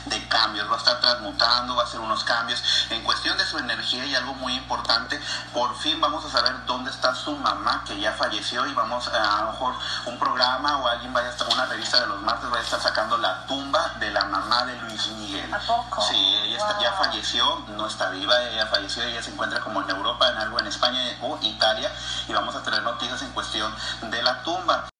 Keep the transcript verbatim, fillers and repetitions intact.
de cambios, va a estar transmutando, va a hacer unos cambios. En cuestión de su energía y algo muy importante, por fin vamos a saber dónde está su mamá, que ya falleció, y vamos a, a lo mejor un programa o alguien vaya a estar, una revista de los martes, vaya a estar sacando la tumba de la mamá de Luis Miguel. ¿A poco? Sí, ella Wow. está, ya falleció, no está viva, ella falleció, ella se encuentra como en Europa, en algo en España o Italia, y vamos a tener noticias en cuestión de la tumba.